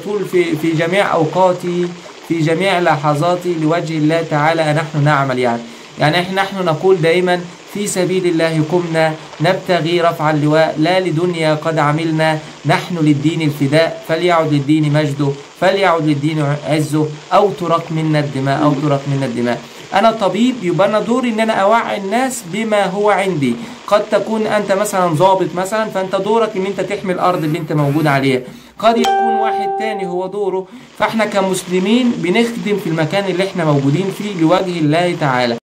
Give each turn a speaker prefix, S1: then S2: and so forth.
S1: طول في جميع أوقاتي، في جميع لحظاتي لوجه الله تعالى نحن نعمل. يعني نحن نقول دائما في سبيل الله قمنا نبتغي رفع اللواء، لا لدنيا قد عملنا، نحن للدين الفداء، فليعد للدين مجده، فليعد للدين عزه، أو ترك منا الدماء، أو ترك منا الدماء. أنا طبيب، يبقى أنا دوري إن أنا أوعي الناس بما هو عندي. قد تكون أنت مثلا ضابط مثلا، فأنت دورك إن أنت تحمي الأرض اللي أنت موجود عليها. قد يكون واحد تاني هو دوره، فإحنا كمسلمين بنخدم في المكان اللي إحنا موجودين فيه لوجه الله تعالى.